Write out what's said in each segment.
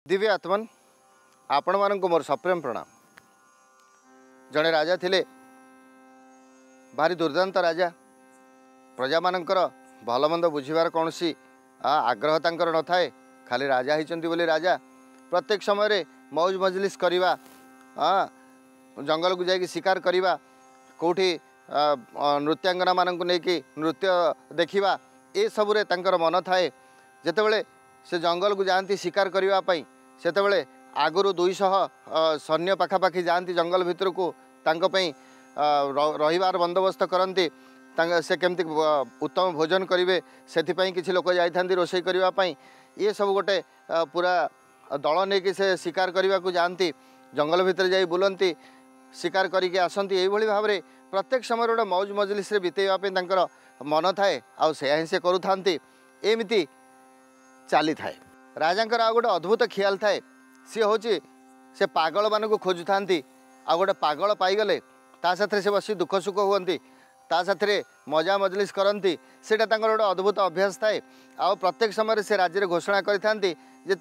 दिव्य आत्मन आपण मानक मोर सप्रेम प्रणाम। जड़े राजा थिले भारी दुर्दांत राजा प्रजा मानकर भल मंद बुझीबार कौन सी आग्रह तांकर न थाए। खाली राजा होती बोली राजा प्रत्येक समय मौज मजलिस करवा जंगल को जाकि शिकार करवा कौटी नृत्यांगना मानक नहीं नृत्य देखा ये सबुरे तांकर मन थाए। जेतेबेले से जंगल को जाती शिकार करने से आगुरी 200 सैन्य पाखापाखि जाती जंगल भितर को रहीबार बंदोबस्त करती से केमती उत्तम भोजन करेंगे से किसी लोक जाती रोषे करने ये सब गोटे पूरा दल नहीं कि से शिकार करने को जाती जंगल भितर जा बुलती शिकार करके आसती। यही भाव में प्रत्येक समय गोटे मौज मजलिस बीतेवाई मन थाए आया से करूँ एमती चली थाए। राजांकर आ गोटे अद्भुत ख्याल थाए सी हूँ से पागल मान को खोजु था आ गोटे पागल पाईगले ता साथे से बसी दुख सुख हुंती ता साथे मजा मजलिस करती सेटा गोटे अद्भुत अभ्यास थाए। आ प्रत्येक समय से राज्य घोषणा करते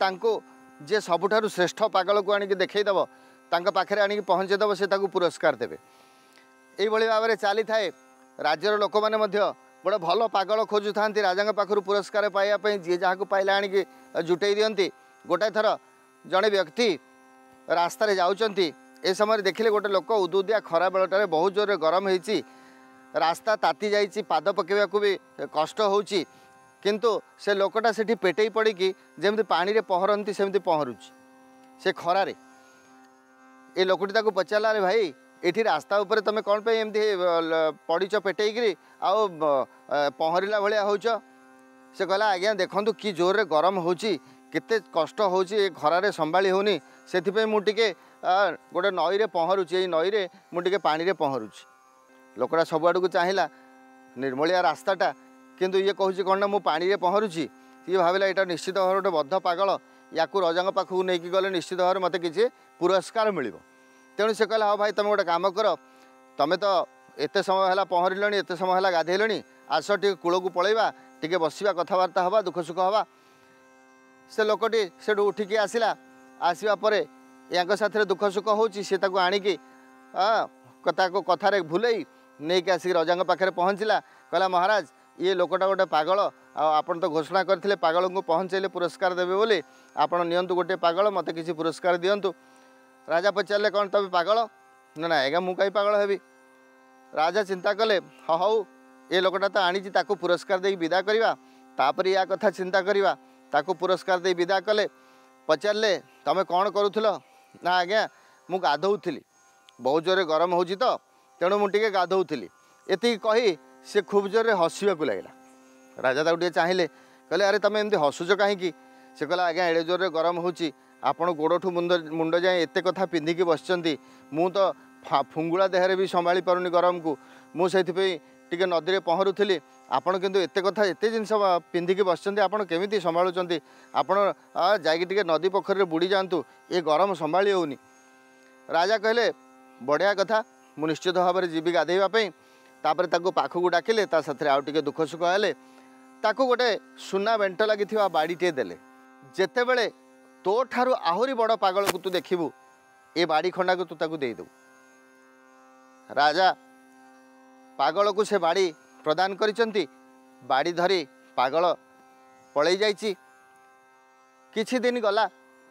जे सबुठारु श्रेष्ठ पागल को आनिक देखईदेव तांका पाखरे आनिक पहुँचेदेव से पुरस्कार देवे। यही भाव में चली थाए राज्यर लोक मैंने गोटे भल पागल खोजु था राजा पाखु पुरस्कार पाइबापी जी जहाँ पाइला आनिक जुटई दियंती। गोटाए थर जड़े व्यक्ति रास्तार जाऊँच ए समय देखिले गोटे लोक उदुदिया खरा बेलटारे बहुत जोर गरम होती रास्ता ताती जाइए पाद पकेवा को भी कष्ट होउची किंतु से लोकटा से पेटई पड़ी जमी पानी रे पहरती सेमती पहरुची से खरारे। ए लोकटी ताको पचारा रे भाई ये रास्ता उपर तुम कौन पे एमती पड़ीच पेटईकरी आओ पहरला भाया होच। से कहला आज्ञा देखु कि जोर रे गरम होची केते कष्ट होची खरारे संभाली होनी से मुझे गोटे नई रे पहरुची नई रे मुझे पानी रे पहरुची। लोकटा सबुआड़ को चाहिला निर्मलिया रास्ताटा किंतु ये कहूँ कौन ना मु पानी रे पहरुची। ये भाविला यहाँ निश्चित भाव गोटे बद्ध पागल या राजा पाखक नहीं गले निश्चित भाव मत कि पुरस्कार मिल। तेणु से कहला हाँ भाई तुम गोटे कम कर तुम तो एत समय है पहरल एत समय है गाधेल आस टे कूल को पलैवा टे बसवा कथबार्ता हवा दुख सुख हवा। से लोकटी से उठिकी आसला आसवा या साथ दुख सुख होची से आणिकी कथार भूलई नहीं कि आसिक राजा पाखे पहुँचला। कहला महाराज ये लोकटा गोटे पागल आपन तो घोषणा करथिले पागल को पहुँचेले पुरस्कार देवे बोली आपन नियंतु गोटे पागल मते किसी पुरस्कार दियंतु। राजा पचारे कौन तबे पागल ना ना आज्ञा मु कहीं पागल हेबी। राजा चिंता कले हऊ ये लोकटा तो आनी ताकू पुरस्कार दे विदा करवा तापर या कथा चिंता करवा ताकू पुरस्कार दे विदा कले। पचारे तमें कौन करूल ना आज्ञा मु गाधौली बहुत जोरे गरम हो तो तेणु मुझे गाधौली एति कही से खूब जोरे हसवा लगे। राजा ताकू चाहिए कहले अरे तुम एमती हसुच कहीं से कहला आज्ञा एड़े जोरे गरम होची आपण गोड़ठू मुंड जाए एत कथा पिंधिकी बसचंती मु तो फुंगुला देहरे भी संभाली पारुनी गरम को मुझे टे नदी में पहरुली आपण किंतु एत कथा एत जिनस पिंधिकी बसचंती आपण केमिति संभालुचंती आपण जाइए नदी पोखरी बुड़ी जातु ये गरम संभाली होनी। राजा कहले बढ़िया कथा मु निश्चित भाव में जीवी गाधेवाई तापर ताको पाखक डाकिले ता साथे आउ टिके दुख सुख हेले ताको गोटे सुना बेंट लगी बाड़ीटे देले। जेतेबेले तो ठारू आहुरी बड़ पागल को तू देखिबू ए बाड़ी खंडा को तू ताको दे दे। राजा पागल को से बाड़ी प्रदान करिसंती बाड़ी धरी पागल पलई जाइछि। किछि दिन गला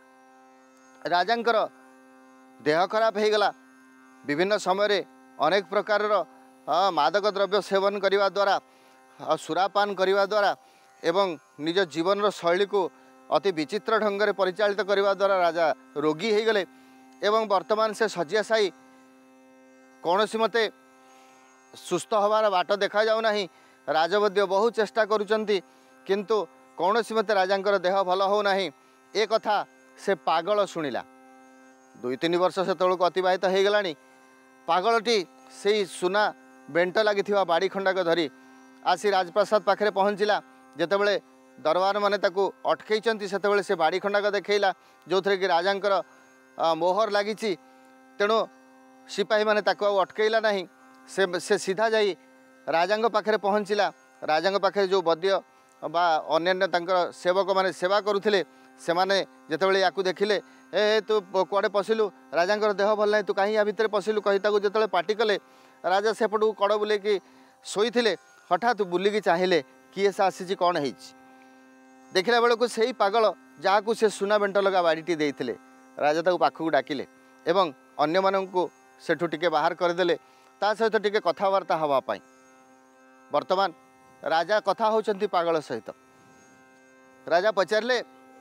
राजांकर देह खराब हो गला। विभिन्न समय अनेक प्रकार मादक द्रव्य सेवन करने द्वारा सुरापान करने द्वारा एवं निज जीवन शैली को अति विचित्र ढंग से परिचालित करने द्वारा राजा रोगी हो गले एवं वर्तमान से शଯ୍याशायी कौन सी मते सुस्थ हबार बाट देखा जाऊना। राजवद्य बहुत चेष्टा करुचंती किंतु कौन सी मते राजांकर देह भल होना। ए कथा से पागल शुणिला। 2-3 वर्ष से तौक अतिबाहित हो गला। पागलटी से सुना बेंट लगी बाड़ी खंडाक धरी आसी राजप्रसाद पाखे पहुँचला। जेतेबेले दरबार माने ताकू अटकई से बाड़ी खंडाक देखला जो थे कि राजांकर मोहर लगी तेणु सिपाही मैंने अटकईला ना से सीधा जाई राजा पाखे पहुँचला। राजा पाखे जो बद्य बा अन्य सेवक मैंने सेवा करुले से मैंने जितेबाला या देखिले ए तू कुआड़े पशिलु राजा देह भल ना तू कहीं या भितर पशिलु कही जो पाटी कले राजा सेपट को कड़ बुलेकी शोते हठात बुलिकी चाहिए किए से आसी कौन है देखला बेलू से पागल जहाँ को से सुना बेंट लगा बाड़ीटी देते राजा ताक पाखक डाकिले एवं अन्य मानू सेठू टिके बाहर करदे ता सहित टिके कथबार्ता हाँपाई वर्तमान राजा कथा होचंती पागल सहित राजा पचारे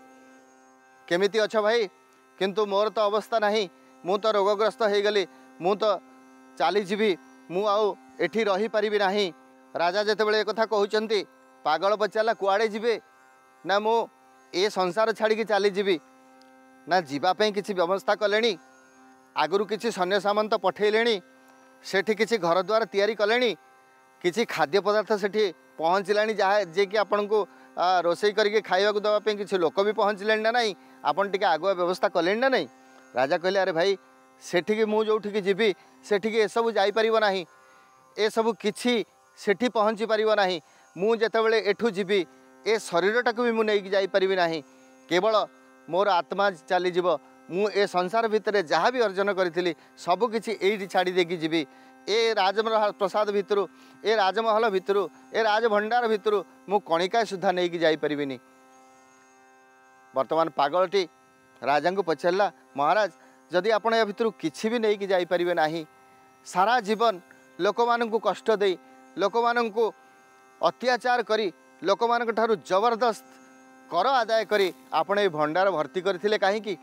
केमिति अच्छा भाई किंतु मोर तो अवस्था नहीं मु तो रोगग्रस्त हो गली मु तो चलीजी मु आउ एठी रही पारिबी नहीं राजा जितेबाला एक कथा कहते पागल पचारा कुआड़े जीवे ना मु ए संसार छाड़ी चलीजी ना जीवाई किसी व्यवस्था कले आगु किसी सैन्य सामंत पठेले सेठी किसी घर द्वार तैयारी कले किसी खाद्य पदार्थ सेठी पहुँचला जहाँ जे कि आपण को रोषे करके खावा देवाई किसी लोक भी पहुँचले ना नहीं आपन टिके आगुआ व्यवस्था कले ना नहीं राजा कहले अरे भाई सेठी मु जोठिकी जीवी सेठी एसबू जापर ना एसबू किसी सेठी पहुँची पार ना मुझे एठू जीवी ए शरीरटा को भी मुझे जापर ना केवल मोर आत्मा चलीज मु ए संसार भितर जहाँ भी अर्जन करी सबकि ये छाड़ी देकी जीवी ए राजप्रसाद भितर ए राजमहल भितर ए राजभंडार भितर मु कणिका सुधा नहीं जापरिनी वर्तमान पागलटी राजा को पचारा महाराज जदि आपण या भितर किसी भी नहीं जापरिबे नाही सारा जीवन लोक मानू कष्ट दे लोक मानू अत्याचार करी लोक मान जबरदस्त कर आदाय करी आपण ए भंडार भर्ती करथिले कहीं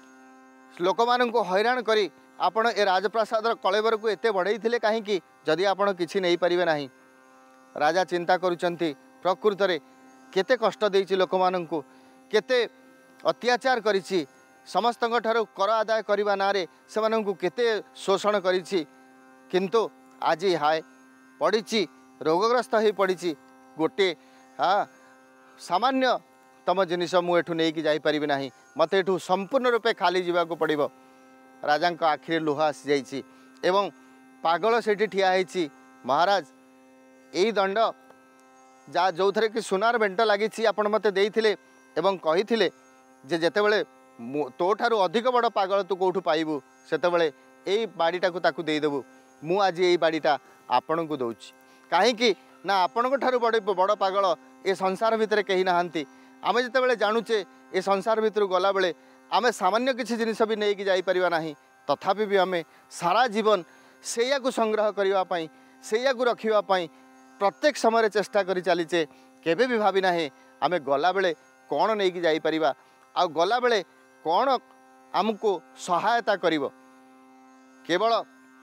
लोक मानू हैरान करी आपण ए राजप्रसाद कलेबर को एते बढ़ई कहीं जदि आपण किछि नहीं पारिबे नाही राजा चिंता करुचंती प्रकृत रे केते कष्ट देछि लोक मानू केते अत्याचार करिछि समस्त ठारू कर आदाय करने नारे से केते शोषण करिछि किंतु आज हाय पड़ी रोगग्रस्त हो पड़ी गोटे हाँ सामान्य तम जिनिस मुझे नहीं जापर ना मत एठू संपूर्ण रूपे खाली जावाक पड़ो राजा आखिरे लुह आसी जाइए एवं पागल से ठिया महाराज यही दंड जा जो थे कि सुनार बेंट लगी आपण मत देते कही जे जेतेबेले तो ठारू अधिक बड़ पागल तू कौटू पाइबू सेतेबेले यही बाड़ीटा को ताकू देदेबू मु आज यही बाड़ीटा आपण को दौची कहीं ना आपण ठारू बड़ बड़ पागल ए संसार भितर कहीं नहांती आम जितेबाला जानुचे ए संसार भितर गला बेले आम सामान्य किसी जिनिस भी नहीं जापर ना तथापि भी आम सारा जीवन से संग्रह करने से रखापी प्रत्येक समय चेष्टा कर चलीचे केबे भी भावी ना आम गला बेले कौन नहीं जापर आ गला बेले कौन आमको सहायता करिवो केवल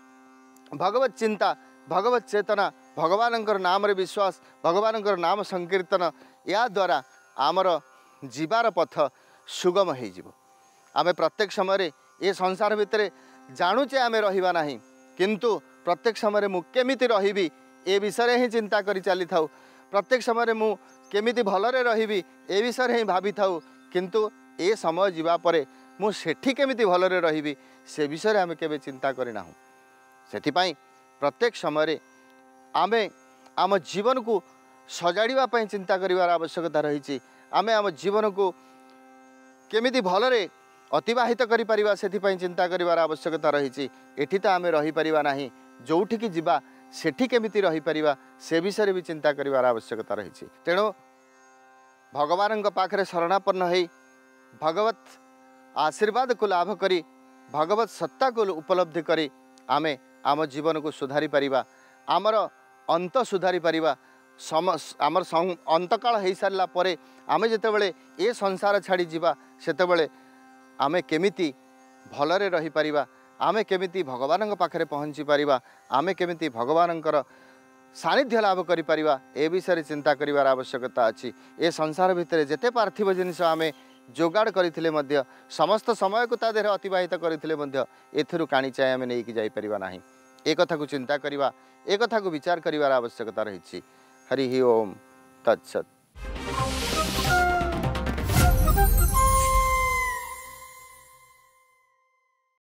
भगवत चिंता भगवत चेतना भगवानंकर नाम रे विश्वास भगवानंकर नाम संकीर्तन या द्वारा आमर जीवार पथ सुगम हो आमे प्रत्येक समय ये संसार भितर जानुचे आम रहिबा नाही किंतु प्रत्येक समय मु केमिति रहिबी ए विषय ही चिंता करी चली थाउ प्रत्येक समय मु केमिति भलरे रहिबी ए विषय ही भाभी थाउ किंतु ए समय जीवा परे मु सेठी केमिति भलरे रहिबी से विषय आम केबे चिंता करिना सेथिपाई प्रत्येक समय आमे आम जीवन को सजाड़िबा पई चिंता करिवार आवश्यकता रही आमे आम जीवन को केमिति भलरे अतिबाहित करि परिबा सेथिपाई चिंता करिवार आवश्यकता रही एठी तो आमे रही परिबा नाही जोठिकी जीवा सेठी केमिति रही परिबा से विषय भी चिंता करिवार आवश्यकता रही तेणु भगवान पाखरे शरणापन्न होई भगवत आशीर्वाद को लाभ करी भगवत सत्ता को उपलब्धि करी आमे आम जीवन को सुधारी परिबा आमर अंत सुधारी परिबा आमर अंतकाल हो सारा परे आमे जेतेबेले ए संसार छाड़ी जीवा सेतेबेले आमे केमिति भलरे रही परिबा आमे केमिति भगवान पाखरे पहुँची परिबा आमे केमिति भगवानंकर सानिध्य लाभ करि परिबा ए विषय चिंता करिवार आवश्यकता अछि ए संसार भितर जेते पार्थिव जिनिस आमे जोगाड़ करथिले मध्य समस्त समय को ता देह अतिबाहित करथिले मध्य एथुरु काणी चाय आमे नै कि जाई परिबा नाही ए कथा को चिंता करिबा ए कथा को विचार करिवार आवश्यकता रही हरि ओम तत्सत।